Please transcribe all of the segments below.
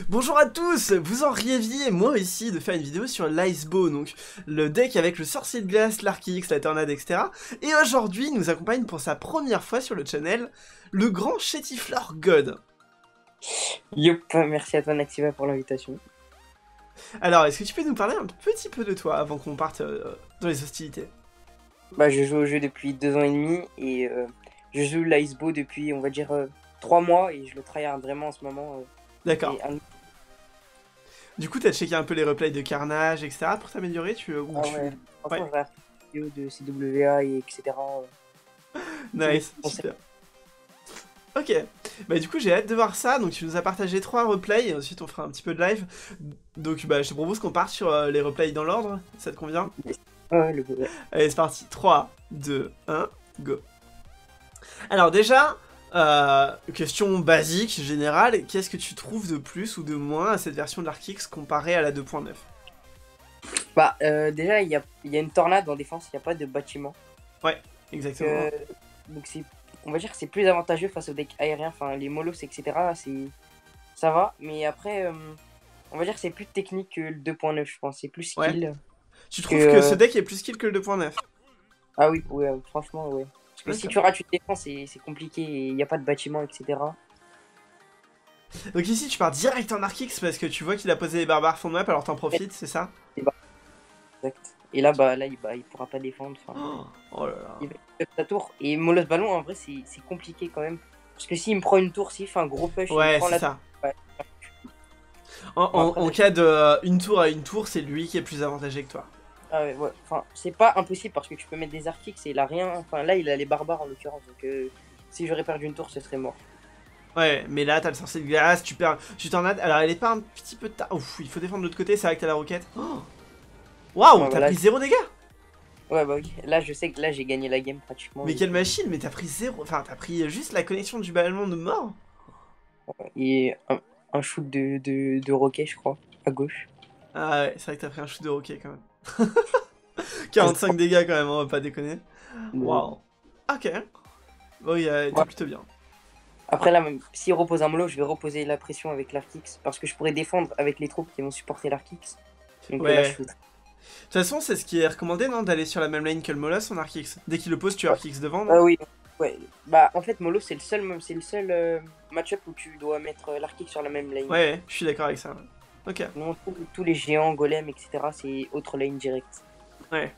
Bonjour à tous, vous en rêviez, moi ici, de faire une vidéo sur l'Icebow, donc le deck avec le sorcier de glace, l'Archix, la tornade, etc. Et aujourd'hui, nous accompagne pour sa première fois sur le channel, le grand Chétifleur God. Youp, merci à toi Naxtiva pour l'invitation. Alors, est-ce que tu peux nous parler un petit peu de toi avant qu'on parte dans les hostilités? Bah, je joue au jeu depuis 2 ans et demi et je joue l'Icebow depuis, on va dire, 3 mois et je le tryhard vraiment en ce moment. D'accord. Et Du coup, t'as checké un peu les replays de Carnage, etc. pour t'améliorer ah ouais, Ouais, franchement, je regarde des vidéos de CWA et etc. Tous les nice, conseils. super. Ok, bah du coup j'ai hâte de voir ça, donc tu nous as partagé 3 replays, et ensuite on fera un petit peu de live. Donc bah je te propose qu'on parte sur les replays dans l'ordre, ça te convient? Ouais, ouais. Allez c'est parti, 3, 2, 1, go. Alors déjà, question basique, générale, qu'est-ce que tu trouves de plus ou de moins à cette version de l'Archix comparée à la 2.9? Bah, déjà, il y a une tornade en défense, il n'y a pas de bâtiment. Ouais, exactement. Euh, donc, on va dire que c'est plus avantageux face au deck aérien, enfin, les molos, etc. Ça va, mais après, on va dire que c'est plus technique que le 2.9, je pense, c'est plus Ouais. skill. Tu Que, trouves que ce deck est plus skill que le 2.9? Ah oui, ouais, franchement, ouais. Parce que si D'accord. tu rates une défense, c'est compliqué et il n'y a pas de bâtiment, etc. Donc ici tu pars direct en Archix parce que tu vois qu'il a posé les barbares fond de map, alors t'en Et, profites, c'est ça? bah, exact. Et là, bah, il pourra pas défendre. Enfin, Oh, oh là là. il va faire sa tour. Et Molos Ballon, en vrai, c'est compliqué quand même. Parce que s'il me prend une tour, s'il fait un gros push, il me Ouais, prend c'est la tour. ça. Ouais. En, Bon, après, en cas de une tour à une tour, c'est lui qui est plus avantagé que toi. ah ouais, ouais. Enfin, c'est pas impossible parce que tu peux mettre des archix et il a rien. Enfin, là, il a les barbares en l'occurrence. Donc, si j'aurais perdu une tour, ce serait mort. Ouais, mais là, t'as le sorcier de glace, tu perds. Tu t'en as. Alors, elle est pas un petit peu tard. Ouf, il faut défendre de l'autre côté, c'est vrai que t'as la roquette. Oh. Waouh, Ouais, t'as bah, là, pris 0 dégâts. ouais, bah oui. Là, je sais que là, j'ai gagné la game pratiquement. Mais quelle machine, mais t'as pris 0. Enfin, t'as pris juste la connexion du ballon de mort. Et un shoot de roquet, je crois, à gauche. Ah ouais, c'est vrai que t'as pris un shoot de roquette quand même. 45 dégâts quand même, on va pas déconner. Waouh. Ok. Bon, t'es Ouais. plutôt bien. Après, là, même s'il repose un mollo, je vais reposer la pression avec l'Arkix. Parce que je pourrais défendre avec les troupes qui vont supporter l'Arkix. Donc là, je Ouais. suis. De toute façon, c'est ce qui est recommandé, non? D'aller sur la même lane que le Molos en Archix. Dès qu'il le pose, tu Ouais. Archix devant, non? Ah oui. Ouais. Bah, en fait, Molo, c'est le seul match-up où tu dois mettre l'Arkix sur la même lane. Ouais, je suis d'accord avec ça. Ok. Non, tous les géants, golems, etc., c'est autre lane direct. Ouais.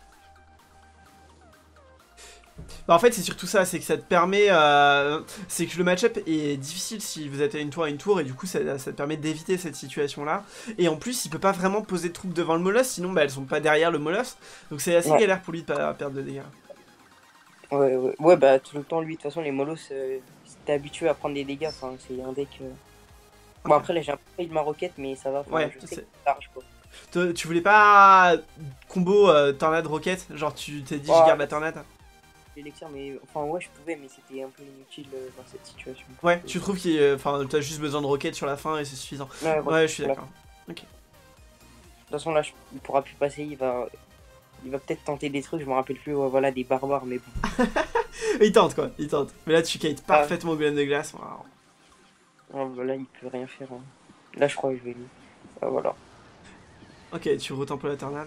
Bah en fait, c'est surtout ça, c'est que ça te permet. C'est que le match-up est difficile si vous êtes à une tour, et du coup, ça te permet d'éviter cette situation-là. Et en plus, il peut pas vraiment poser de troupes devant le Molos, sinon bah, elles sont pas derrière le Molos. Donc c'est assez Ouais. galère pour lui de pas perdre de dégâts. Ouais, ouais. Ouais, bah, tout le temps, lui, de toute façon, les Molos, si t'es habitué à prendre des dégâts, enfin, c'est un deck. Bon, Ok. après, là, j'ai un peu failli de ma roquette, mais ça va, enfin, Ouais, je sais que c'est large, quoi. tu voulais pas combo tornade roquette? Genre, tu t'es dit, je Ouais, garde la tornade? l'élixir, mais enfin, ouais, je pouvais, mais c'était un peu inutile dans cette situation. Ouais, tu trouves enfin, t'as juste besoin de roquettes sur la fin et c'est suffisant. Ouais, voilà. Ouais, je suis Voilà. d'accord. Ok. De toute façon, là, il pourra plus passer, il va peut-être tenter des trucs, je me rappelle plus, ouais, voilà, des barbares, mais bon. Il tente quoi, il tente. Mais là, tu kites Ah, parfaitement Golem de glace. Waouh. voilà, il peut rien faire, hein. Là, je crois que je vais. Ah, voilà. Ok, tu retemples la tornade.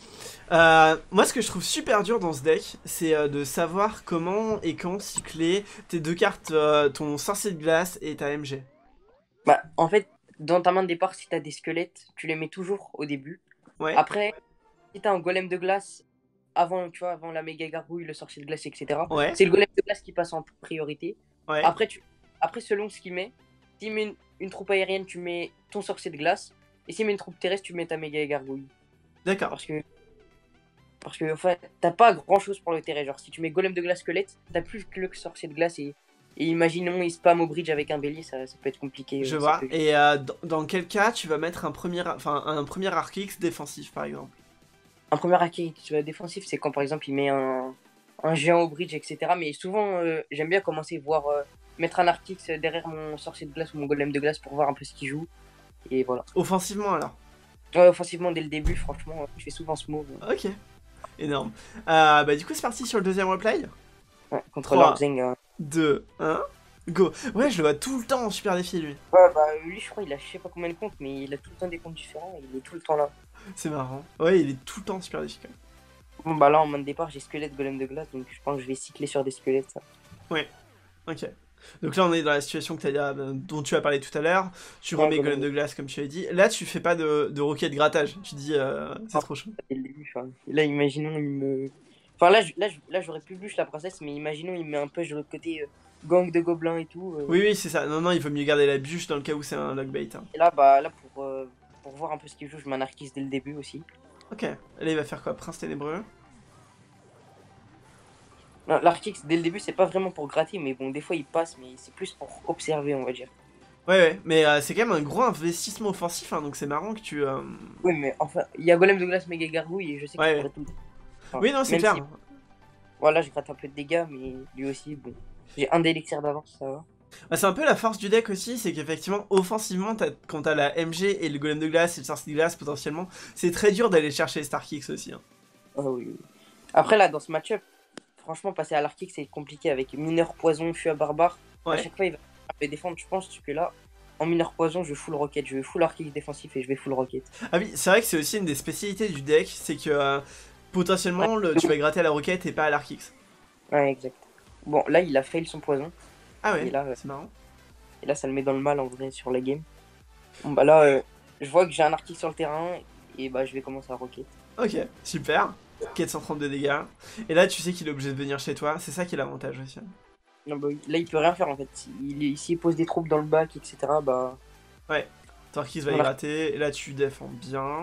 Moi, ce que je trouve super dur dans ce deck, c'est de savoir comment et quand cycler tes deux cartes, ton sorcier de glace et ta MG. Bah, en fait, dans ta main de départ, si t'as des squelettes, tu les mets toujours au début. Ouais, Après, si t'as un golem de glace, avant, tu vois, avant la méga gargouille, le sorcier de glace, etc., ouais, c'est le golem de glace qui passe en priorité. ouais. Après, Après selon ce qu'il met, s'il met une troupe aérienne, tu mets ton sorcier de glace. Et s'il met une troupe terrestre, tu mets ta méga gargouille. D'accord. Parce que en fait, t'as pas grand chose pour le terrain. Genre, si tu mets golem de glace squelette, t'as plus que le sorcier de glace. Et imaginons, il spam au bridge avec un bélier, ça peut être compliqué. Je Ça vois. peut... Et dans quel cas tu vas mettre un premier Archix défensif par exemple? Un premier acquis défensif, c'est quand par exemple il met un géant au bridge, etc. Mais souvent, j'aime bien commencer voir mettre un Arctix derrière mon sorcier de glace ou mon golem de glace pour voir un peu ce qu'il joue. Et voilà. Offensivement alors. Ouais, offensivement, dès le début, franchement, je fais souvent ce move. Ok, énorme. Bah du coup c'est parti sur le deuxième replay. Ouais, contre 3, l'Orgzeng. 2, 1, Go. Ouais, je le vois tout le temps en super défi, lui. Ouais, bah lui, je crois, il a je sais pas combien de comptes, mais il a tout le temps des comptes différents et il est tout le temps là. C'est marrant. Ouais, il est tout le temps en super défi, quand même. Bon, bah là, en main de départ, j'ai squelette, golem de glace, donc je pense que je vais cycler sur des squelettes, ça. Ouais, ok. Donc là, on est dans la situation que dont tu as parlé tout à l'heure. Tu Ouais, remets golem golem de de glace, comme tu as dit. Là, tu fais pas de roquette grattage. Tu dis, c'est glace trop chaud. dès le début. Enfin, là, imaginons, il me. Enfin, là, j'aurais pu bûche la princesse, mais imaginons, il met un push de l'autre côté, gang de gobelins et tout. Oui, oui, c'est ça. Non, non, il vaut mieux garder la bûche dans le cas où c'est un lockbait, hein. Et là, bah, là, pour voir un peu ce qu'il joue, je m'anarchise dès le début aussi. Ok. Là, il va faire quoi? Prince ténébreux? Non, l'Arctix, dès le début, c'est pas vraiment pour gratter, mais bon, des fois, il passe, mais c'est plus pour observer, on va dire. Ouais, ouais. Mais c'est quand même un gros investissement offensif, hein, donc c'est marrant que tu. Oui, mais enfin, il y a golem de glace, méga gargouille, et je sais que je Ouais, ouais. pourrais tout. Enfin, Oui, non, c'est même clair. si, voilà, je gratte un peu de dégâts, mais lui aussi, bon. J'ai un d'élixir d'avance, ça va. Bah, c'est un peu la force du deck aussi, c'est qu'effectivement, offensivement, quand t'as la MG et le golem de glace et le sorcier de glace potentiellement, c'est très dur d'aller chercher les Starkix aussi, hein. Ah oui, oui. Après, là, dans ce match-up, franchement, passer à l'arctique, c'est compliqué avec mineur poison, fui à barbare. À Ouais. chaque fois, il va défendre. Je pense que là, en mineur poison, je vais full rocket. Je vais full arctique défensif et je vais full rocket. Ah oui, c'est vrai que c'est aussi une des spécialités du deck, c'est que potentiellement tu vas gratter à la roquette et pas à l'arkix. Ouais, exact. Bon, là, il a fail son poison. Ah Et ouais, là, c'est marrant. ça le met dans le mal en vrai sur la game. Bon, bah là, je vois que j'ai un arctique sur le terrain. Et bah, je vais commencer à rocket. Ok, super. 432 dégâts. Et là, tu sais qu'il est obligé de venir chez toi, c'est ça qui est l'avantage aussi, hein. Non, bah, là, il peut rien faire en fait. S'il pose des troupes dans le bac, etc., bah. Ouais, Torquis va y Voilà. gratter, et là tu défends bien.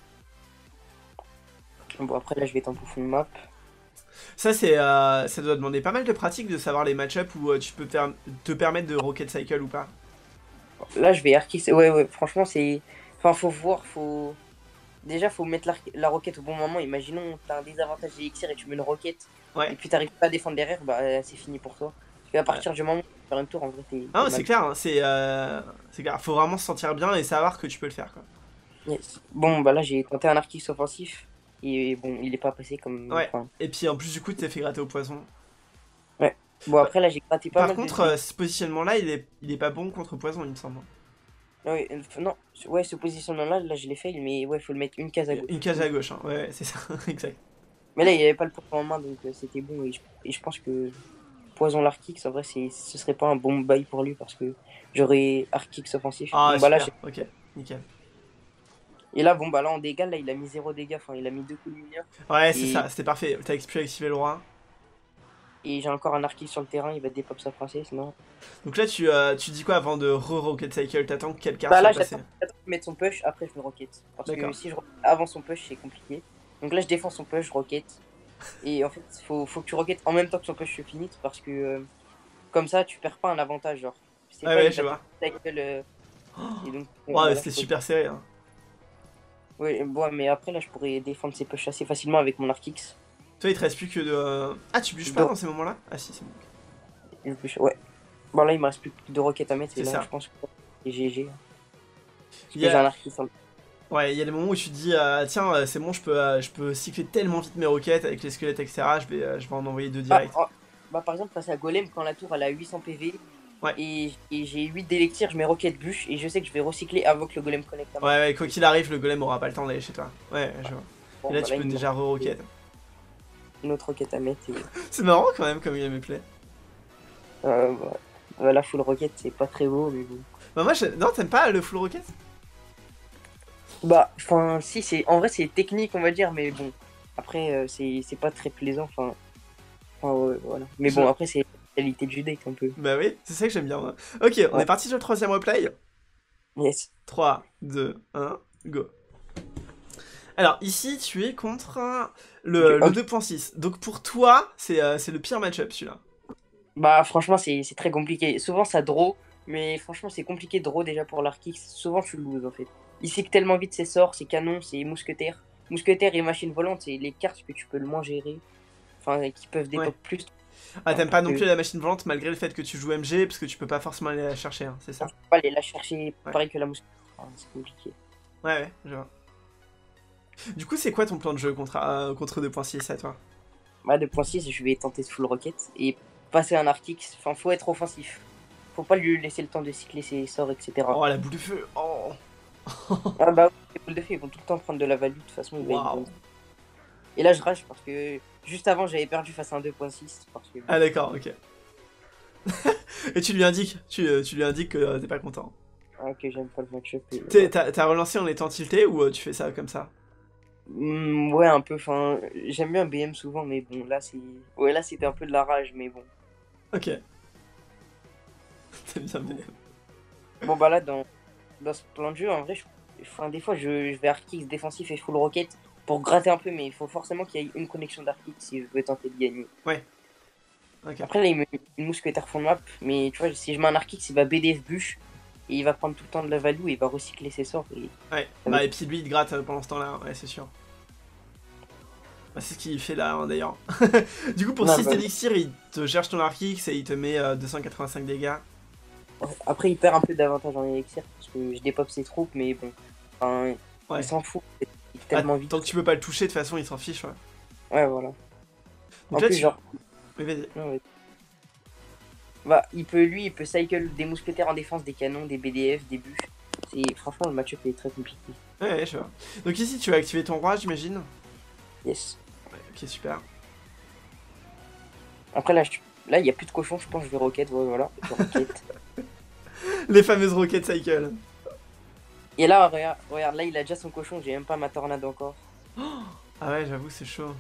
Bon, après, là, je vais être un peu fond de map. Ça, ça doit demander pas mal de pratique de savoir les match-up où tu peux te permettre de rocket cycle ou pas. Là, je vais arctique. Ouais, ouais, franchement, c'est. Enfin, faut voir, faut. Déjà, faut mettre la roquette au bon moment. Imaginons, t'as un désavantage d'élixir et tu mets une roquette, et Ouais. puis t'arrives pas à défendre derrière, bah c'est fini pour toi. Parce qu'à Ouais. partir du moment où tu faire une tour, en vrai, Ah, t'es non, c'est mal. clair, hein, c'est clair. Faut vraiment se sentir bien et savoir que tu peux le faire, quoi. Yes. Bon, bah là, j'ai tenté un arctique offensif, et bon, il est pas passé comme. Ouais. Enfin, Et puis en plus, du coup, tu t'es fait gratter au poison. ouais. Bon, Bah, après, là, j'ai gratté pas par mal contre, de. ce positionnement-là, il est pas bon contre poison, il me semble. Ouais, non, ouais, ce positionnement-là, là, je l'ai fait, mais ouais, faut le mettre une case à gauche. Une cage à gauche, hein. Ouais, ouais, c'est ça, exact. Mais là, il y avait pas le poison en main, donc c'était bon, et je pense que poison l'Arctique, en vrai, ce serait pas un bon bail pour lui, parce que j'aurais Arctique offensif. Ah, Bon, bah là, super, ok, nickel. et là, bon, bah là, en dégâts, là, il a mis 0 dégâts, enfin, il a mis 2 coups de lumière. Ouais, c'est Et, ça, c'était parfait. T'as pu activer le roi. et j'ai encore un archi sur le terrain, il va dépop sa princesse, non? Donc là, tu dis quoi avant de re-rocket cycle? T'attends que quelle carte Bah soit là, passée? j'attends qu'il mette son push, après je me rocket. Parce que D'accord. si je rocket avant son push, c'est compliqué. Donc là, je défends son push, je rocket. Et en fait, faut que tu rocket en même temps que son push se finisse, parce que comme ça, tu perds pas un avantage, genre. C'est Ouais, pas, ouais, il je va te vois. cycle, et donc, bon, Ouais, bah là, c'était je peux. super serré, hein. Ouais, bon, mais après, là, je pourrais défendre ses pushs assez facilement avec mon Arctix. Toi, il te reste plus que de. Ah, tu bûches pas Donc, dans ces moments-là? Ah, si, c'est bon. ouais. Bon, là, il me reste plus que 2 roquettes à mettre, et C'est là, ça. je pense que c'est GG. Parce Il que y j'ai un a... Arctix sur le. Ouais, il y a des moments où tu te dis, tiens, c'est bon, je peux cycler tellement vite mes roquettes avec les squelettes, etc. Je vais en envoyer deux Bah, direct. bah, par exemple, face à Golem, quand la tour elle a 800 PV Ouais. et j'ai 8 d'élixir, je mets roquette bûche et je sais que je vais recycler avant que le Golem connecte à moi. Ouais, ouais, quoi qu'il arrive, le golem aura pas le temps d'aller chez toi. Ouais, je vois. Bon, Et là, bah, tu peux il me déjà re-rocket. une autre roquette à mettre. Et, C'est marrant quand même comme gameplay. bah, bah, la full roquette, c'est pas très beau, mais bon. Bah, moi, non, t'aimes pas le full rocket? Bah, enfin, si, en vrai, c'est technique, on va dire, mais bon. Après, c'est pas très plaisant, ouais, voilà. Mais bon, après, c'est la qualité du deck un peu. Bah oui, c'est ça que j'aime bien, moi. Ok, on Ouais. est parti sur le troisième replay. Yes. 3, 2, 1, go. Alors, ici, tu es contre le Ok. 2.6. Donc, pour toi, c'est le pire match-up, celui-là. Bah, franchement, c'est très compliqué. Souvent, ça draw, mais franchement, c'est compliqué de draw déjà pour l'Arctix. Souvent, tu le loses en fait. Il cycle tellement vite ses sorts, ses canons, ses mousquetaires. Mousquetaires et machine volante, c'est les cartes que tu peux le moins gérer. Enfin, qui peuvent Ouais. dépop plus. Ah, t'aimes pas non que- plus la machine volante malgré le fait que tu joues MG, parce que tu peux pas forcément aller la chercher, hein, c'est ça? Tu peux pas aller la chercher Ouais. pareil que la mousquetaire. Enfin, c'est compliqué. Ouais, ouais, je vois. Du coup, c'est quoi ton plan de jeu contre 2.6 à toi? Bah, 2.6, je vais tenter de full rocket et passer un Arctix. Enfin, faut être offensif. faut pas lui laisser le temps de cycler ses sorts, etc. Oh, la boule de feu. Oh. Ah bah, les boules de feu, ils vont tout le temps prendre de la value, de toute façon, il va être Waouh. bon. Et là, je rage parce que juste avant, j'avais perdu face à un 2.6. Parce que... Ah d'accord, ok. Et tu lui indiques, tu lui indiques que t'es pas content. Ah, que j'aime pas le match-up. Et... T'as relancé en étant tilté ou tu fais ça comme ça? Ouais, un peu, enfin, j'aime bien BM souvent, mais bon, là, c'est... Ouais, là, c'était un peu de la rage, mais bon. Ok. T'aimes bien BM. Bon, bah là, dans ce plan de jeu, en vrai, enfin, des fois, je vais Arcix défensif et full rocket pour gratter un peu, mais il faut forcément qu'il y ait une connexion d'Arcix si je veux tenter de gagner. Ouais. Ok. Après, là, il me met une mousquetaire fond de map, mais tu vois, si je mets un Arcix, il va BDF bûche, et il va prendre tout le temps de la value, et il va recycler ses sorts. Et... Ouais. Bah et puis lui il te gratte pendant ce temps-là, ouais c'est sûr. Bah, c'est ce qu'il fait là hein, d'ailleurs. Du coup pour Non, 6 bah, élixirs il te cherche ton Archix et il te met 285 dégâts. après, il perd un peu d'avantage en élixir, parce que je dépop ses troupes, mais bon, enfin, Ouais. il s'en fout, il est Ah, tellement vite. tant que tu peux pas le toucher de toute façon il s'en fiche ouais. Ouais, voilà. Donc En là plus, tu... genre, Oui vas-y. ouais. Bah, il peut cycle des mousquetaires en défense, des canons, des BDF, des bûches. Franchement, le match-up est très compliqué. Ouais je vois. Donc ici tu vas activer ton roi j'imagine. Yes. Ouais, ok super. Après, là, il y a plus de cochons, je pense que je vais rocket, ouais, voilà. Je rocket. Les fameuses rocket cycle. Et là, regarde, là, il a déjà son cochon, j'ai même pas ma tornade encore. Ah ouais j'avoue c'est chaud.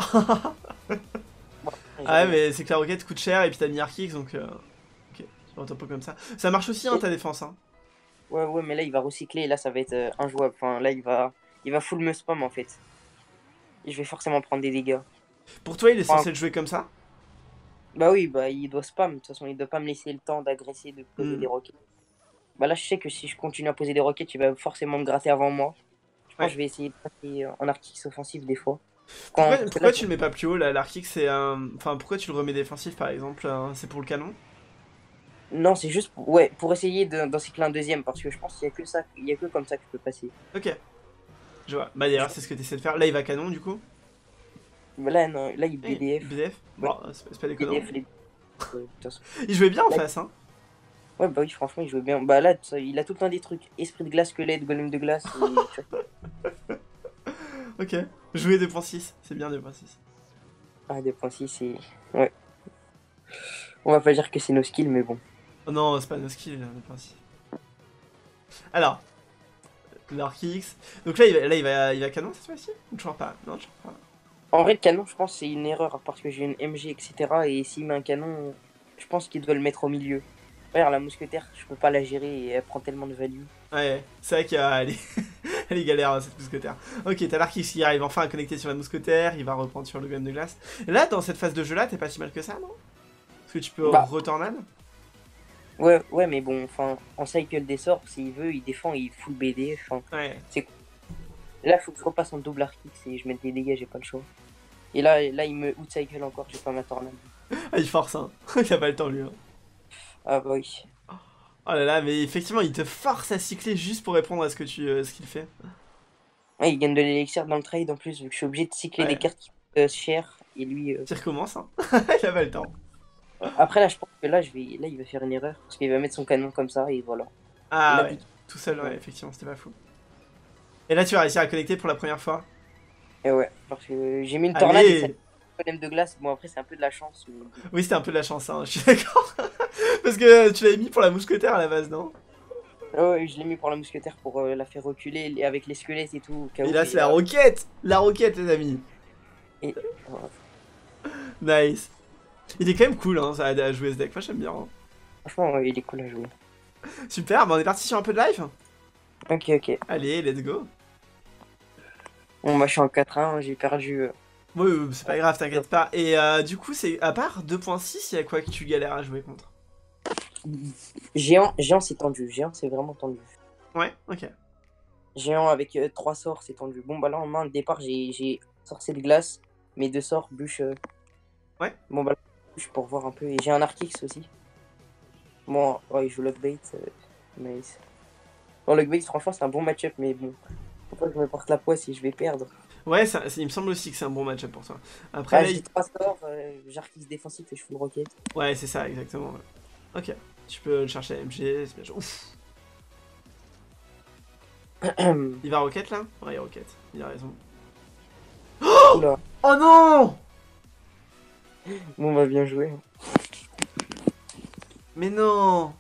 Bon, Ah ouais mais c'est que la roquette coûte cher et puis t'as mis Archix donc... Ok, tu vois un peu comme ça. Ça marche aussi hein ta défense hein. Ouais, mais là, il va recycler, et là, ça va être injouable. Enfin, là, il va full me spam, en fait. Et je vais forcément prendre des dégâts. Pour toi il est Enfin, censé le jouer comme ça? bah oui, bah, il doit spam. De toute façon, il doit pas me laisser le temps d'agresser, de poser Hmm. des roquettes. Bah là, je sais que si je continue à poser des roquettes, il va forcément me gratter avant moi. Je pense que Ouais. je vais essayer de passer en Arctis offensif des fois. Parce que là, Pourquoi tu le mets pas plus haut là? L'Arctic c'est un... Enfin pourquoi tu le remets défensif par exemple? C'est pour le canon? non, c'est juste ouais, pour essayer d'en cycler un deuxième. Parce que je pense qu'il y a que ça, il y a que comme ça que je peux passer. Ok, je vois. Bah d'ailleurs c'est ce que tu essaies de faire. Là il va canon du coup. Mais là, non, là, il Eh, BDF. BDF? Ouais, Bon, c'est pas déconnant. BDF, de toute façon. Il jouait bien en Là, face hein. ouais, bah oui, franchement, il jouait bien. Bah là, il a tout le temps des trucs. Esprit de glace, squelette, golem de glace. Et, tu vois. Ok. Jouer 2.6, c'est bien 2.6. Ah, 2.6, c'est... Ouais. On va pas dire que c'est nos skills, mais bon. Oh non, c'est pas nos skills 2.6. Alors, l'Archix. Donc là il va canon cette fois-ci? Ou toujours pas? Non, toujours pas. En vrai, le canon, je pense que c'est une erreur. Parce que j'ai une MG, etc. Et s'il met un canon, je pense qu'il doit le mettre au milieu. Regarde, la mousquetaire, je peux pas la gérer et elle prend tellement de value. Ouais, c'est vrai qu'elle est... elle est galère cette mousquetaire. Ok, t'as l'Archix qui arrive enfin à connecter sur la mousquetaire, il va reprendre sur le golem de glace. Et là, dans cette phase de jeu là, t'es pas si mal que ça, non? Parce que tu peux Bah, retornade. ouais, mais bon, enfin, en cycle des sorts, s'il veut, il défend, il full BD. Enfin, Ouais. c'est... Là, faut que je repasse en double Arctic et je mette des dégâts, j'ai pas le choix. Et là, il me outcycle encore, j'ai pas ma tornade. Ah, il force, hein. Il a pas le temps, lui. Hein. Ah bah oui. Oh là là, mais effectivement, il te force à cycler juste pour répondre à ce que ce qu'il fait. Ouais, il gagne de l'élixir dans le trade en plus, vu que je suis obligé de cycler des Ouais. cartes qui coûtent cher. Et lui. Tu recommences, hein. Il a pas le temps. Après, là, je pense que là, là, il va faire une erreur. Parce qu'il va mettre son canon comme ça, et voilà. Ah Là, ouais. Tout seul, ouais, effectivement, c'était pas fou. Et là, tu vas réussir à connecter pour la première fois. et ouais, parce que j'ai mis une tornade et ça Allez. golem de glace. Bon, après, c'est un peu de la chance. Mais... Oui, c'était un peu de la chance, hein, je suis d'accord. Parce que tu l'avais mis pour la mousquetaire à la base, non? Ah ouais, je l'ai mis pour la mousquetaire pour la faire reculer avec les squelettes et tout. Au cas Et où, là, c'est la roquette. La roquette, les amis. et- Nice. Il est quand même cool, hein, ça à jouer ce deck. Moi, j'aime bien. Hein. Franchement, ouais, il est cool à jouer. Super, bah on est parti sur un peu de live. Ok. Allez, let's go. Bon, bah, je suis en 4-1, j'ai perdu. Ouais, c'est pas grave, t'inquiète pas. Et du coup, c'est à part 2.6, il y a quoi que tu galères à jouer contre? Géant, c'est tendu. Géant, c'est vraiment tendu. Ouais, ok. Géant avec 3 sorts, c'est tendu. Bon, bah là, en main, de départ, j'ai sorcier de glace. Mes 2 sorts, bûche. Ouais. Bon, bah, bûche pour voir un peu. Et j'ai un Arcix aussi. Bon, ouais, il joue Lockbait. Nice. Bon, Lockbait, franchement, c'est un bon match-up, mais bon. Faut pas que je me porte la poisse si je vais perdre. Ouais, il me semble aussi que c'est un bon match-up pour toi. Après, Ah, là, j'ai 3 sorts, j'Arcix défensif et je full rocket. ouais, c'est ça, exactement. Ouais. Ok. Tu peux le chercher à MG, c'est bien joué. Ouf. Il va rocket là? Ouais, il rocket. Il a raison. Oula. Oh non! Bon, bah, bien joué. Mais non!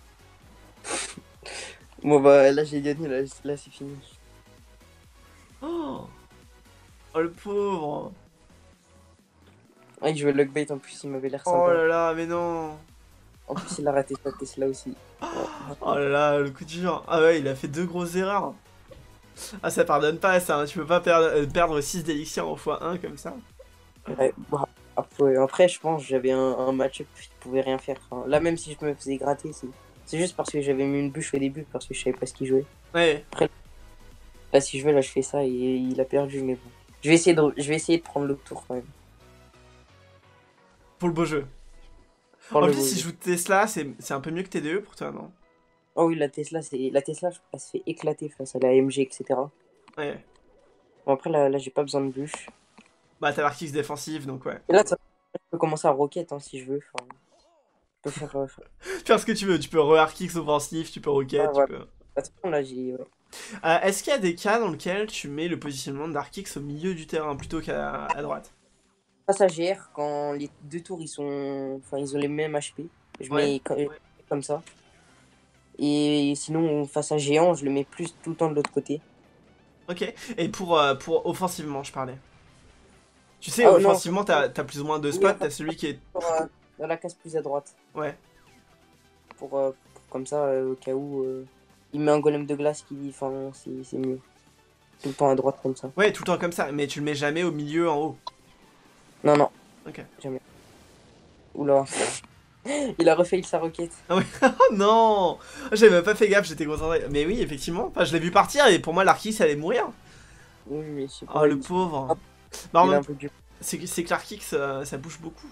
Bon, bah, là, j'ai gagné, là c'est fini. Oh! Oh le pauvre! Ah, il jouait le bait en plus, il m'avait l'air Oh sympa. là là, mais non! En plus, il a raté sa Tesla aussi. Oh là là, le coup dur. Ah ouais, il a fait 2 grosses erreurs. Ah, ça pardonne pas ça, hein. Tu peux pas perdre 6 d'élixir en x1 comme ça. Ouais, bah, après, je pense que j'avais un match-up qui pouvait rien faire. Enfin, là, même si je me faisais gratter, c'est juste parce que j'avais mis une bûche au début, parce que je savais pas ce qu'il jouait. Ouais. Là, si je veux, là, je fais ça et il a perdu, mais bon. Je vais essayer de prendre le tour quand même. Pour le beau jeu. Pour En le plus, beau si jeu. je joue Tesla, c'est un peu mieux que TDE pour toi, non? Oh oui, la Tesla, elle se fait éclater face à la AMG, etc. Ouais. Bon, après, là j'ai pas besoin de bûche. Bah, t'as l'arc X défensif, donc ouais. Et là, je peux commencer à rocket hein, si je veux. Enfin, je peux faire. Faire ce que tu veux, tu peux re-arc X offensif, tu peux rocket, tu Ouais. peux. De toute façon, là, j'ai. Ouais. Est-ce qu'il y a des cas dans lesquels tu mets le positionnement d'arc X au milieu du terrain plutôt qu'à à droite? Face à GR, quand les deux tours ils sont. Enfin, ils ont les mêmes HP, je Ouais. mets comme ça. Et sinon, face à Géant, je le mets plus tout le temps de l'autre côté. Ok. Et pour offensivement, je parlais. Tu sais, Ah non, offensivement, t'as plus ou moins deux oui, spots, enfin, t'as celui qui est. dans la case plus à droite. Ouais. Pour comme ça, au cas où il met un golem de glace qui. Enfin, c'est mieux. Tout le temps à droite comme ça. Ouais, tout le temps comme ça, mais tu le mets jamais au milieu en haut. Non, non, Ok. jamais. Oula. Il a refait sa roquette. Ah ouais. Oh non! J'avais même pas fait gaffe, j'étais concentré. Mais oui, effectivement. Enfin, je l'ai vu partir et pour moi, l'Arkix allait mourir. Oui, mais je sais Oh, pas. le pauvre. Bah, en Il est même un peu dur. c'est que l'Arkix, ça bouge beaucoup.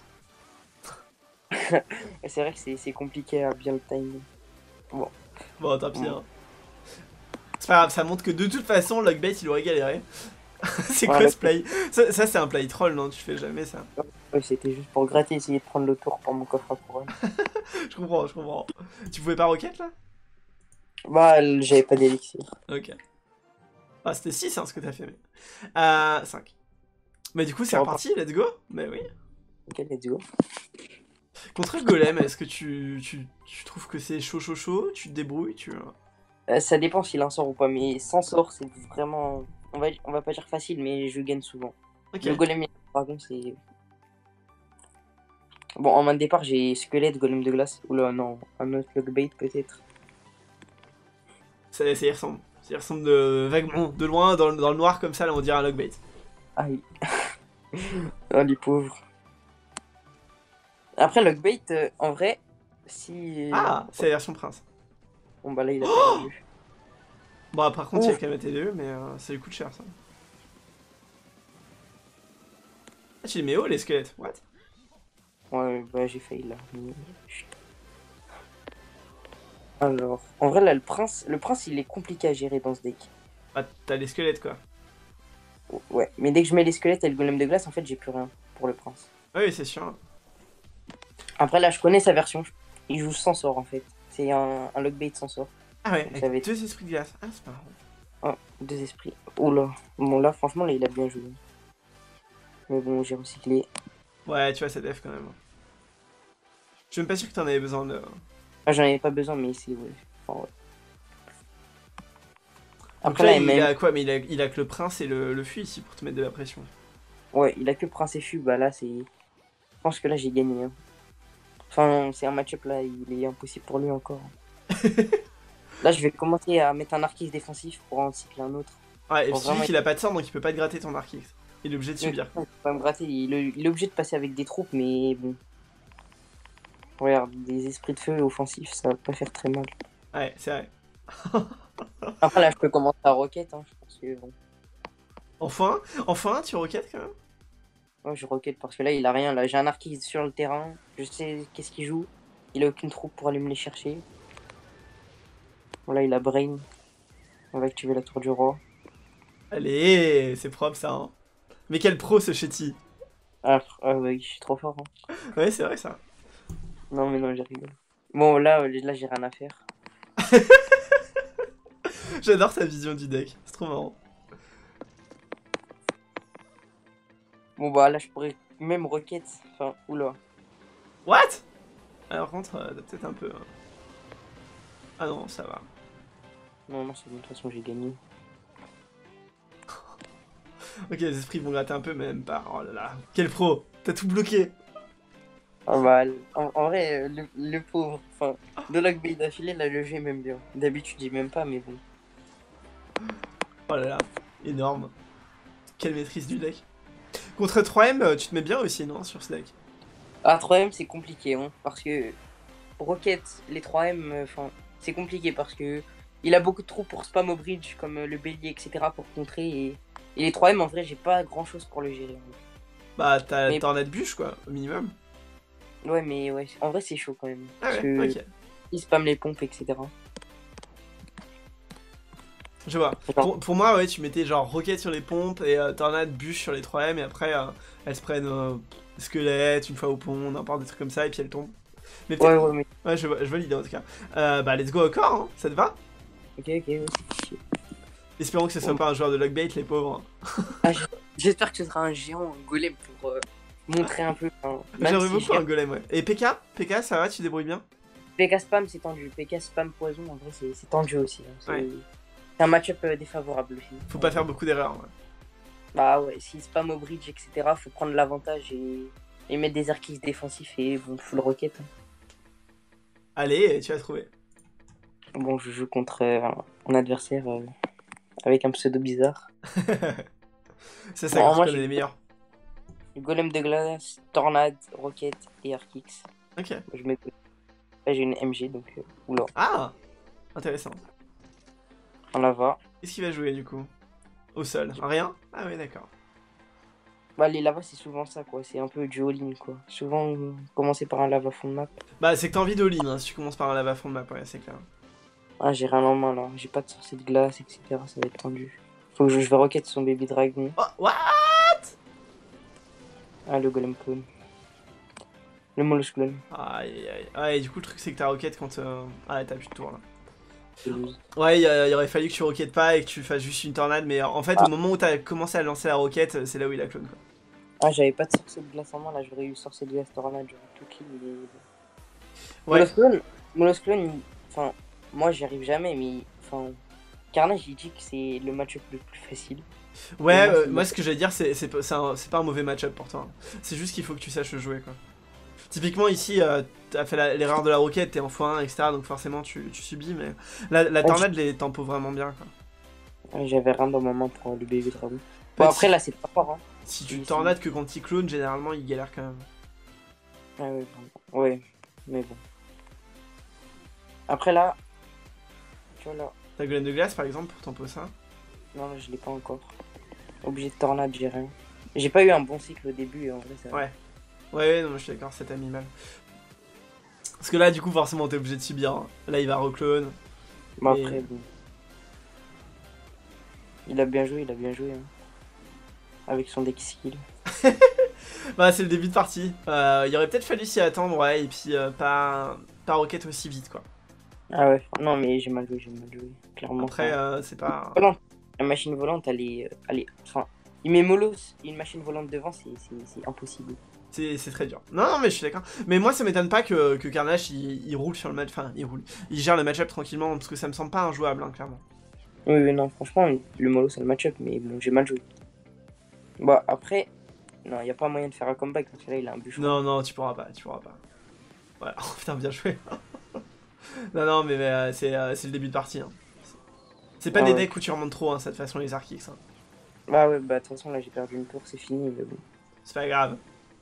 Et c'est vrai que c'est compliqué à bien le timing. Bon, tant pis. Mm. Hein. C'est pas grave, ça montre que de toute façon, Lockbait il aurait galéré. C'est quoi Ouais, ce play? Ça c'est un play troll, non? Tu fais jamais ça. ouais, c'était juste pour gratter, essayer de prendre le tour pour mon coffre à couronne. Je comprends, je comprends. Tu pouvais pas rocket là? Bah, j'avais pas d'élixir. Ok. Ah, c'était 6 hein, ce que t'as fait. Mais... 5. Mais du coup, c'est On reparti, let's go. Bah oui. Ok, let's go. Contre le golem, est-ce que tu trouves que c'est chaud chaud chaud? Tu te débrouilles? Ça dépend s'il en sort ou pas, mais sans sort, c'est vraiment. On va pas dire facile, mais je gagne souvent. Ok. Le golem et le dragon, c'est. Bon, en main de départ, j'ai squelette, golem de glace. Oula, non, un autre lockbait peut-être. Ça y ressemble. Ça y ressemble de vaguement, de loin, dans le noir comme ça, là on dirait un lockbait. Aïe. Oh, les pauvres. Après, lockbait, en vrai, si. Ah, c'est la version prince. Bon, bah là, il a perdu. Bon, par contre, il y a Ouf. quand même TDE, mais ça lui coûte cher ça. Ah, tu les mets haut les squelettes? What? Ouais, bah j'ai failli là. Chut. Alors, en vrai, là, le prince, il est compliqué à gérer dans ce deck. Bah, t'as les squelettes quoi. Ouais, mais dès que je mets les squelettes et le golem de glace, en fait, j'ai plus rien pour le prince. Ah oui, c'est sûr. Après, là, je connais sa version. Il joue sans sort, en fait. C'est un lockbait sans sort. Ah ouais, Donc, ça va avec être 2 esprits de glace. Ah, c'est marrant. deux esprits. Oula. Bon, là, franchement, là, il a bien joué. Mais bon, j'ai recyclé. Ouais, tu vois, c'est def quand même. Je suis même pas sûr que t'en avais besoin de. Ah, j'en avais pas besoin, mais c'est. Ouais. Enfin, ouais. Donc Après, là, là, il même. a quoi? Mais il a que le prince et le fuit ici pour te mettre de la pression. Ouais, il a que prince et fût. Bah là, c'est. Je pense que là, j'ai gagné. Hein. Enfin, c'est un match-up là, il est impossible pour lui encore. Là, je vais commencer à mettre un arquiste défensif pour en cycler un autre. Ouais, et Pour puis tu dis vraiment qu'il a pas de sort donc il peut pas te gratter ton Arc X. Il est obligé de subir. Il va me gratter, il est obligé de passer avec des troupes, mais bon. Regarde, des esprits de feu offensifs, ça va pas faire très mal. Ouais, c'est vrai. Après, là, je peux commencer à rocket, hein, je pense que bon. Enfin, tu roquettes quand même? Ouais, je rocket parce que là, il a rien. Là, j'ai un arquiste sur le terrain, je sais qu'est-ce qu'il joue. Il a aucune troupe pour aller me les chercher. Voilà, il a Brain. On va activer la tour du roi. Allez, c'est propre ça. Hein. Mais quel pro ce Chetty. Ah ouais, je suis trop fort. Hein. Ouais, c'est vrai ça. Non, mais non, j'ai rigolé. Bon, là j'ai rien à faire. J'adore ta vision du deck, c'est trop marrant. Bon, bah là, je pourrais même Rocket. Enfin, oula. What? Alors contre, t'as peut-être un peu... Ah non, ça va. Non, non, c'est bon, de toute façon, j'ai gagné. Ok, les esprits vont gratter un peu, mais même pas. Oh là là, quel pro! T'as tout bloqué! Ah bah, en vrai, le pauvre. Enfin, de la grille d'affilée, là, le jeu, même bien. D'habitude, j'ai même pas, mais bon. Oh là là, énorme. Quelle maîtrise du deck. Contre 3M, tu te mets bien aussi, non, sur ce deck? Ah, 3M, c'est compliqué, hein, parce que Rocket, les 3M, enfin, c'est compliqué parce que il a beaucoup de trous pour spam au bridge, comme le bélier, etc., pour contrer. Et les 3M, en vrai, j'ai pas grand chose pour le gérer. Bah, t'as Mais Tornade Bûche, quoi, au minimum. ouais, mais ouais, en vrai, c'est chaud quand même. Ah Parce ouais, que ok. il spam les pompes, etc. Je vois. Genre, Pour moi, ouais, tu mettais genre Rocket sur les pompes et Tornade Bûche sur les 3M, et après, elles se prennent squelette une fois au pont, n'importe des trucs comme ça, et puis elles tombent. Mais ouais, peut-être. ouais, mais. Ouais, je vois l'idée en tout cas. Bah, let's go au corps, hein, ça te va? Ok, ok, ouais. Espérons que ce soit pas un joueur de lockbait, les pauvres. Ah, j'espère que ce sera un géant, un golem pour montrer un peu. Hein. Même J'aimerais si beaucoup un golem, ouais. Et PK? PK, ça va, tu te débrouilles bien? PK spam, c'est tendu. PK spam poison, en vrai, c'est tendu aussi. Hein. Ouais. C'est un match-up défavorable aussi. Faut pas faire beaucoup d'erreurs, ouais. Bah ouais, s'il spam au bridge, etc., faut prendre l'avantage et mettre des arquis défensifs et bon, full rocket. Hein. Allez, tu vas trouver. Bon, je joue contre un adversaire avec un pseudo bizarre. C'est ça Bon, que je moi, connais j'ai les meilleurs. golem de glace, tornade, rocket et archix. Ok. Je mets. Là, j'ai une MG, donc oula, Ah! Intéressant. en lava. Qu'est-ce qu'il va jouer du coup? Au sol? Rien? Ah oui, d'accord. Bah, les lavas, c'est souvent ça, quoi. C'est un peu du all-in, quoi. Souvent, commencer par un lava fond de map. Bah, c'est que t'as envie d'all-in, hein, si tu commences par un lava fond de map, ouais, c'est clair. Ah, j'ai rien en main, là. J'ai pas de sorcier de glace, etc. Ça va être tendu. Faut que je vais rocket son baby dragon. Oh, what? Ah, le golem clone. Le mollusque clone. Aïe, aïe. Ouais, et du coup, le truc, c'est que ta roquette quand. Ah, t'as plus de tour là. Pelouse. Ouais, il aurait fallu que tu roquettes pas et que tu fasses juste une tornade, mais en fait, Ah. au moment où t'as commencé à lancer la roquette, c'est là où il a clone, quoi. Ah, j'avais pas de sorcier de glace en main, là. J'aurais eu sorcier de glace tornade. J'aurais tout kill. Mais... Ouais. Mollusque clone, enfin, moi, j'y arrive jamais, mais. Enfin, Carnage, il dit que c'est le match-up le plus facile. Ouais, moi, c'est moi, ce que j'allais dire, c'est pas un mauvais match-up pour toi. Hein. C'est juste qu'il faut que tu saches le jouer, quoi. Typiquement, ici, t'as fait l'erreur de la roquette, t'es en x1, etc. Donc forcément, tu subis, mais la tornade les tempo vraiment bien, quoi. Ouais, j'avais rien dans ma main pour le baby dragon. En Bon, fait, après, là, c'est pas fort, hein. si tu Et tornades que quand il clone, généralement, il galère quand même. Ah ouais, bon. Ouais, mais bon. Après, là, tu vois, là. T'as golem de glace, par exemple, pour tempo ça. Non, là, je l'ai pas encore. Obligé de tornade, j'ai rien. J'ai pas eu un bon cycle au début, et en vrai, ça. Ouais. Ouais, non, je suis d'accord, ça t'a mis mal. Parce que là, du coup, forcément, t'es obligé de subir. Hein. Là, il va reclone. Bon, Et- après, bon. Il a bien joué, hein. Avec son deck skill. Bah, c'est le début de partie. Il aurait peut-être fallu s'y attendre, ouais, et puis pas roquette aussi vite, quoi. Ah ouais, non, mais j'ai mal joué, clairement. Après, Enfin, c'est pas. volante. La machine volante, enfin, il met Molos et une machine volante devant, c'est impossible. C'est très dur. Non, non, mais je suis d'accord. Mais moi, ça m'étonne pas que Carnage, il roule sur le match. Enfin, il roule. Il gère le match-up tranquillement, parce que ça me semble pas injouable, hein, clairement. Oui, oui, non, franchement, le Molos, c'est le match-up, mais bon, j'ai mal joué. Bah, après, non, y a pas moyen de faire un comeback parce que là, il a un bûcheron. Non, non, tu pourras pas, tu pourras pas. Voilà, oh, putain, bien joué. Non, non, mais c'est le début de partie. Hein. C'est pas Ah des ouais. decks où tu remontes trop, hein, cette façon, les Archix. Hein. Bah ouais, bah de toute façon, là, j'ai perdu une tour, c'est fini, mais bon. C'est pas grave.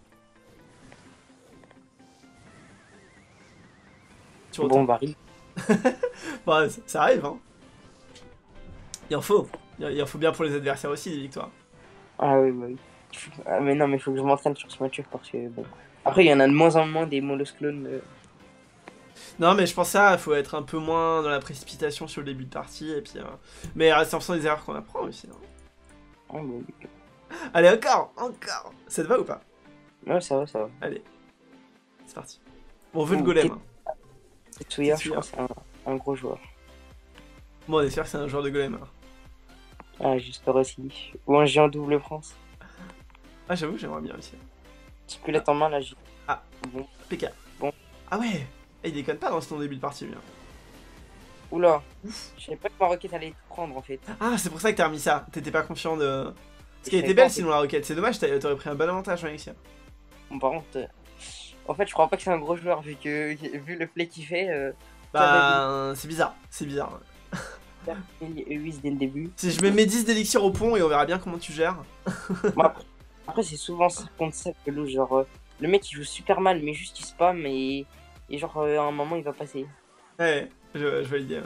Tu Bon, retournes. Barry. Bah, ça arrive, hein. Il en faut. Il en faut bien pour les adversaires aussi, des victoires. Ah oui, bah oui. Ah, mais non, mais faut que je m'entraîne sur ce match-up parce que bon. Après, il y en a de moins en moins des Molos clones. Non, mais je pense ça, faut être un peu moins dans la précipitation sur le début de partie, et puis... Mais reste en faisant des erreurs qu'on apprend aussi. Hein. Ah, bah oui. Allez, encore, encore. Ça te va ou pas? Ouais, ça va, ça va. Allez, c'est parti. On veut le Oh, golem. Hein. Tetsuya, je Tetsuya. crois que c'est un gros joueur. Bon, on est sûr que c'est un joueur de golem. Alors. Ah, j'espère aussi. Ou un géant double France. Ah, j'avoue, j'aimerais bien aussi. Squelette en main, là, j'ai. Ah. Bon. PK. Bon. Ah ouais. Eh, il déconne pas dans son début de partie, lui. Hein. Oula. Je savais pas que ma roquette allait tout prendre, en fait. Ah, c'est pour ça que t'as remis ça. T'étais pas confiant de. Parce Je qu'elle savais était pas, belle en fait. sinon la roquette. C'est dommage, t'aurais pris un bon avantage en Elixir. Bon, par contre, en fait, je crois pas que c'est un gros joueur, vu le play qu'il fait. Bah, c'est bizarre. C'est bizarre. E8 dès le début. Si je mets mes 10 d'élixir au pont et on verra bien comment tu gères. Bon, après, c'est souvent ça contre ça que l'eau, genre, le mec il joue super mal, mais juste il spam et genre, à un moment il va passer. Ouais, je vais le dire.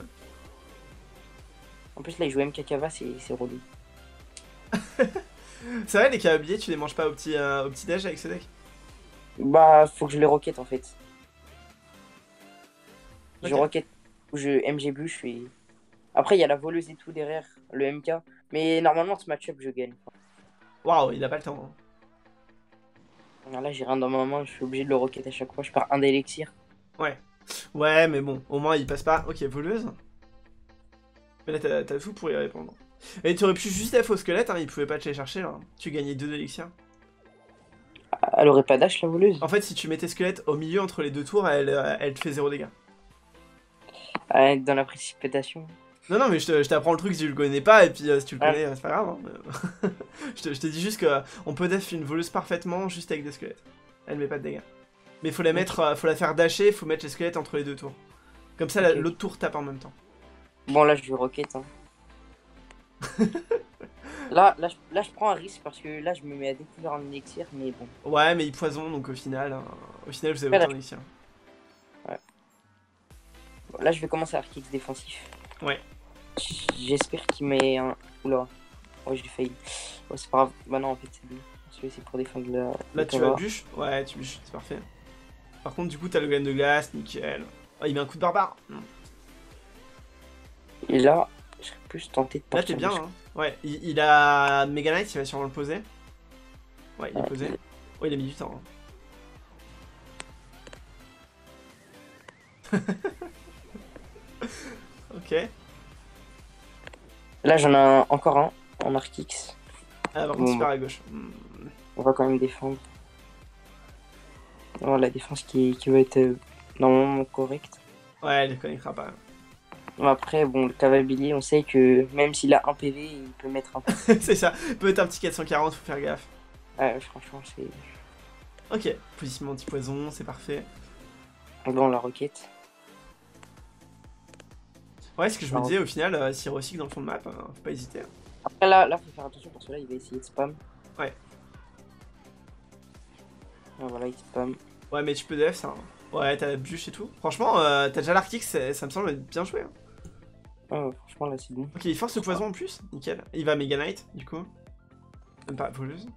En plus, là, il joue MKKava, c'est relou. C'est vrai, les cababiers, tu les manges pas au petit déj avec ce deck? Bah, faut que je les roquette en fait. Je Ok. roquette ou je MG bûche et. Après, il y a la voleuse et tout derrière, le MK. Mais normalement, ce match-up, je gagne. Waouh, il a pas le temps. Hein. Alors là, j'ai rien dans ma main, je suis obligé de le roquette à chaque fois. Je perds un d'élixir. Ouais. Ouais, mais bon, au moins il passe pas. Ok, voleuse. Mais là, t'as tout pour y répondre. Et tu aurais pu juste F au squelette, hein, il pouvait pas te les chercher là. Tu gagnais 2 d'élixir. Elle aurait pas dash, la voleuse. En fait, si tu mettais squelette au milieu entre les deux tours, elle te fait 0 dégâts. Dans la précipitation. Non, non, mais je t'apprends le truc si tu le connais pas, et puis si tu le Ah. connais, c'est pas grave. Hein. je te dis juste que on peut def une voleuse parfaitement juste avec des squelettes. Elle met pas de dégâts. Mais faut la mettre, faut la faire dasher, faut mettre les squelettes entre les deux tours. Comme ça, Ok. l'autre tour tape en même temps. Bon, là, je vais roquette. Hein. Là, je prends un risque parce que là, je me mets à découvrir en élixir, mais bon. Ouais, mais il poison, donc au final vous avez Ouais, autant d'élixir. Bon, là, je vais commencer à arc-X défensif. Ouais. J'espère qu'il met un. Oula. Ouais, j'ai failli. Ouais, c'est pas grave. Bah non, en fait, c'est lui. Parce que c'est pour défendre la. Là, tu vas bûche? Ouais, tu bûches, c'est parfait. Par contre, du coup, t'as le golem de glace, nickel. Oh, il met un coup de barbare. Et là, je serais plus tenté de Là, partir. t'es bien, hein. Ouais, il a Mega Knight, il va sûrement le poser. Ouais, il est posé. Oh, il a mis du temps. Hein. Ok. Là, j'en ai encore un en arc-X. Ah, par contre, Bon, super à gauche. on va quand même défendre. Oh, la défense qui va être normalement correcte. Ouais, il ne connectera pas. Après, bon, le cavalier, on sait que même s'il a un PV, il peut mettre un. C'est ça. Peut-être un petit 440, faut faire gaffe. Ouais, franchement, c'est. Ok. Positionnement anti-poison, c'est parfait. Là, on la roquette. Ouais, ce que je me disais, au final, s'il recycle dans le fond de map, faut pas hésiter. Après, là, faut faire attention parce que là, il va essayer de spam. Ouais. Ah, voilà, il spam. Ouais, mais tu peux def, ça. Ouais, t'as la bûche et tout. Franchement, t'as déjà l'arctique, ça me semble être bien joué. Hein. Oh, franchement, là, c'est bon. Ok, il force le poison en plus. Nickel. Il va Mega Knight, du coup. Même pas voleuse.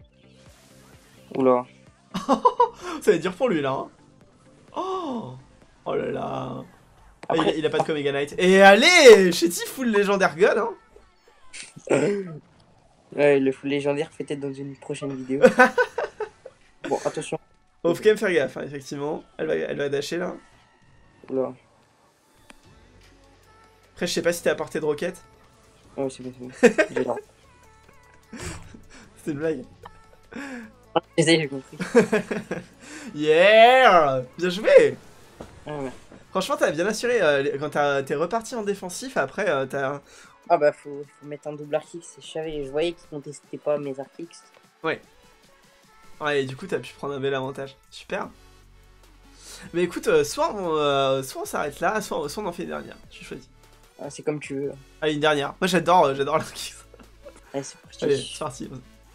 Oula. Ça va être dur pour lui, là. Hein. Oh, oh là là. Ah, Après... il a pas de Mega Knight. Et allez, Chetty full légendaire god. Hein. Ouais, le full légendaire peut-être dans une prochaine vidéo. Bon, attention. Faut quand même faire gaffe, hein, effectivement. Elle va dasher là. Oula. Après, je sais pas si t'es à portée de roquette. Oh, c'est bon, c'est bon. C'était une blague. J'ai compris. Yeah, bien joué. Ah, ouais. Franchement, t'as bien assuré. Quand t'es reparti en défensif, après, t'as... Ah bah, faut mettre un double arc-X. Je voyais qu'ils contestaient pas mes arc-X. Ouais. Ouais, et du coup, t'as pu prendre un bel avantage. Super. Mais écoute, soit on s'arrête là, soit on en fait une dernière. Tu choisis. Ah, c'est comme tu veux. Allez, une dernière. Moi, j'adore l'arc. Allez, c'est parti. Allez, c'est parti.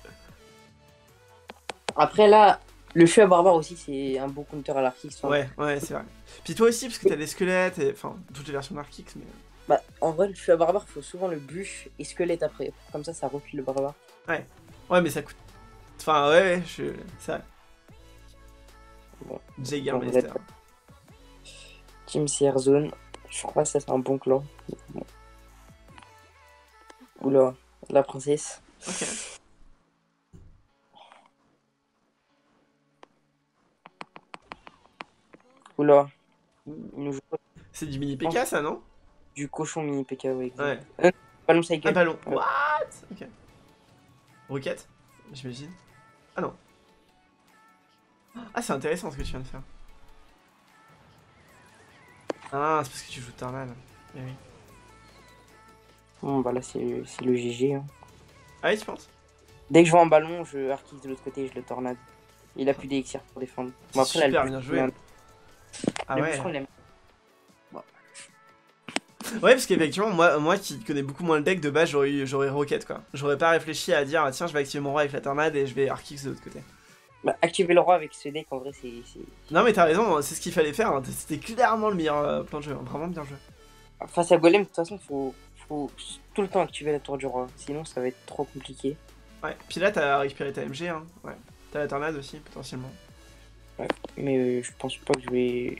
Après, là, le feu à barbare aussi, c'est un beau counter à l'arc-X. Hein. Ouais, c'est vrai. Puis toi aussi, parce que t'as des squelettes, et... enfin, toutes les versions d'Arkix, mais... Bah, en vrai, le feu à barbare, faut souvent le bûche et squelette après. Comme ça recule le barbare. Ouais, mais ça coûte... Enfin, ouais, c'est vrai. Bon. Jägermeister. Team CR Zone. Je crois que ça c'est un bon clan. Bon. Oula, la princesse. Ok. Oula, Il nous joue pas C'est du mini PK, ça, non? du cochon mini PK, ouais, Ouais. exact. Ballon Un cycle. ballon. Ouais. What? Ok. Roquette, j'imagine. Ah non. Ah, c'est intéressant ce que tu viens de faire. Ah, c'est parce que tu joues Tornade. Eh oui. Bon, bah là, c'est le GG. Hein. Ah oui, tu penses? Dès que je vois un ballon, je arquise de l'autre côté et je le tornade. Il a plus d'élixir pour défendre. Bon, après, là, Super le bien bûcheron, joué. Ah le ouais. bûcheron, il aime. Ouais, parce qu'effectivement, moi qui connais beaucoup moins le deck, de base, j'aurais Rocket, quoi. J'aurais pas réfléchi à dire, ah, tiens, je vais activer mon roi avec la tornade et je vais Arkix de l'autre côté. Bah, activer le roi avec ce deck, en vrai, c'est... Non, mais t'as raison, c'est ce qu'il fallait faire. Hein. C'était clairement le meilleur plan de jeu. Hein. Vraiment bien joué. Face à Golem, de toute façon, faut tout le temps activer la tour du roi. Sinon, ça va être trop compliqué. Ouais, puis là, t'as récupéré ta MG, hein. Ouais. T'as la tornade aussi, potentiellement. Ouais, mais je pense pas que je vais...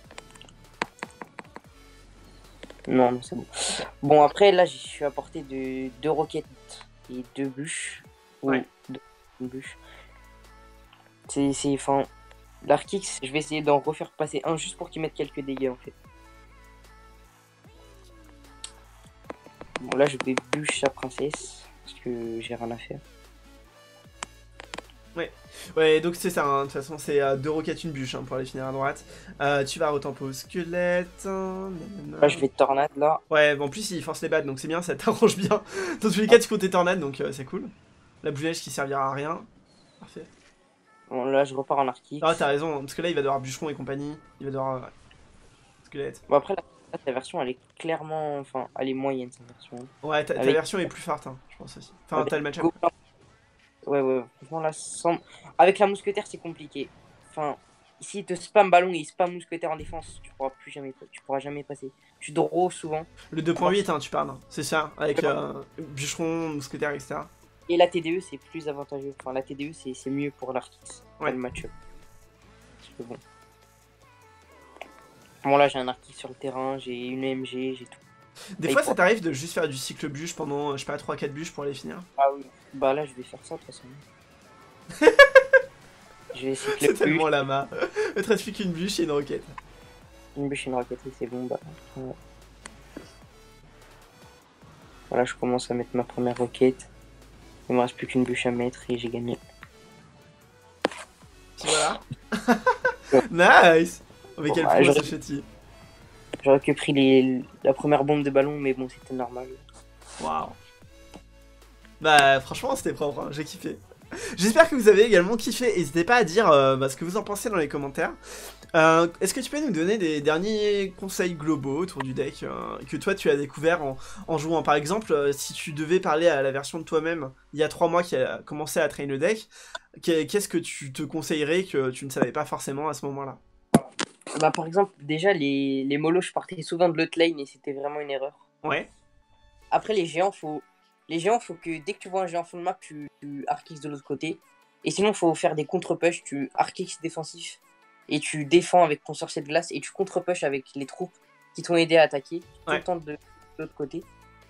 Non, c'est bon. Bon, après, là, je suis à portée de 2 roquettes et 2 bûches. Ouais. Une bûche. Enfin, l'Arkix, je vais essayer d'en refaire passer un juste pour qu'il mette quelques dégâts, en fait. Bon, là, je vais bûche la princesse, parce que j'ai rien à faire. Ouais, donc c'est ça, hein. De toute façon, c'est 2 roquettes, une bûche, hein, pour aller finir à droite. Tu vas retempo au squelette. Là, je vais tornade, là. Ouais, en plus, il force les battes, donc c'est bien, ça t'arrange bien. Dans tous les cas, tu comptes tes tornades, donc c'est cool. La boule neige qui servira à rien. Parfait. Bon, là, je repars en Arkix. Ah, t'as raison, parce que là, il va devoir bûcheron et compagnie. Il va devoir squelette. Bon, après, là, ta version, elle est clairement... Enfin, elle est moyenne, sa version. Ouais, ta Avec- version est plus forte, hein, je pense aussi. Enfin, Avec t'as le match-up. Gobelin. Ouais, franchement, là, avec la mousquetaire, c'est compliqué. Enfin, s'il te spam ballon et il spam mousquetaire en défense, tu pourras jamais passer. Tu draw souvent. Le 2.8, hein, tu parles, hein. C'est ça, avec bûcheron, mousquetaire, etc. Et la TDE, c'est plus avantageux. Enfin, la TDE, c'est mieux pour l'Arkix. Ouais. Le match-up. Parce que bon. Bon, là, j'ai un Arkix sur le terrain, j'ai une MG, j'ai tout. Des fois, ça t'arrive de juste faire du cycle bûche pendant, je sais pas, 3-4 bûches pour les finir. Ah oui. Bah là, je vais faire ça, de toute façon. Je vais cycler C'est tellement lama. Il te reste plus qu'une bûche et une roquette. une bûche et une roquette, c'est bon. Bah, ouais. Voilà, je commence à mettre ma première roquette. Il me reste plus qu'une bûche à mettre et j'ai gagné. Voilà. Nice. Mais Bon, quel bah, pro j'aurais- ce Chetty. J'aurais que pris la première bombe de ballon, mais bon, c'était normal. Waouh. Bah franchement c'était propre, hein. J'ai kiffé. J'espère que vous avez également kiffé. N'hésitez pas à dire ce que vous en pensez dans les commentaires. Est-ce que tu peux nous donner des derniers conseils globaux autour du deck que toi tu as découvert en jouant? Par exemple, si tu devais parler à la version de toi-même il y a 3 mois qui a commencé à traîner le deck, qu'est-ce que tu te conseillerais que tu ne savais pas forcément à ce moment-là? Bah, par exemple, déjà, les molos, je partais souvent de l'autre lane et c'était vraiment une erreur. Ouais. Après, les géants, faut que dès que tu vois un géant fond de map, tu arquix de l'autre côté. Et sinon, faut faire des contre-push, tu arquix défensif. Et tu défends avec ton sorcier de glace et tu contre-push avec les troupes qui t'ont aidé à attaquer. Tout Ouais. le temps de l'autre côté.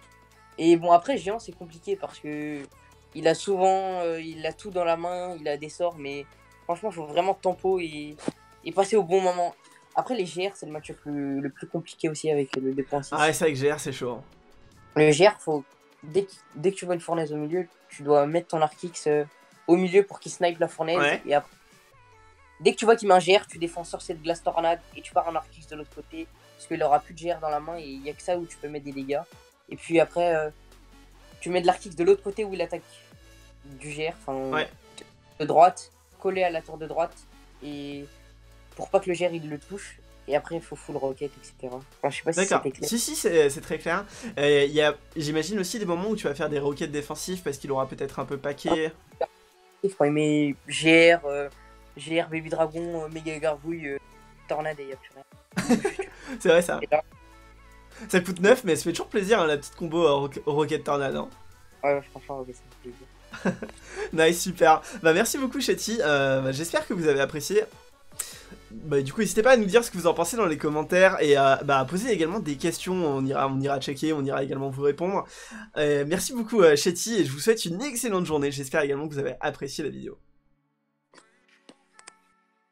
Et bon, après, géant, c'est compliqué parce que il a souvent, il a tout dans la main, il a des sorts, mais franchement, faut vraiment tempo et passer au bon moment. Après, les GR, c'est le match-up le plus compliqué aussi avec le 2.6. Ah ouais, c'est avec GR, c'est chaud. Hein. Le GR, faut, dès que tu vois une fournaise au milieu, tu dois mettre ton Arkix au milieu pour qu'il snipe la fournaise. Ouais. Et après, dès que tu vois qu'il met un GR, tu défends sorcier de glace tornade et tu pars un Arkix de l'autre côté. Parce qu'il aura plus de GR dans la main et il n'y a que ça où tu peux mettre des dégâts. Et puis après, tu mets de l'Arkix de l'autre côté où il attaque du GR, enfin Ouais. de droite, collé à la tour de droite. Et pour pas que le GR il le touche. Et après, il faut full rocket, etc. Enfin, je sais pas si D'accord. c'était clair. Si, c'est très clair. J'imagine aussi des moments où tu vas faire des roquettes défensives parce qu'il aura peut-être un peu paqué. Quand il met GR, GR Baby Dragon, Méga Gargouille, Tornade et il n'y a plus rien. C'est vrai ça. Et là, Ça coûte 9, mais ça fait toujours plaisir hein, la petite combo roquette tornade. Hein. ouais, franchement, ouais, ça me fait plaisir. Nice, super. Bah merci beaucoup Chetty. J'espère que vous avez apprécié. Bah, du coup, n'hésitez pas à nous dire ce que vous en pensez dans les commentaires et à poser également des questions. On ira checker, on ira également vous répondre. Merci beaucoup Chetty et je vous souhaite une excellente journée. J'espère également que vous avez apprécié la vidéo.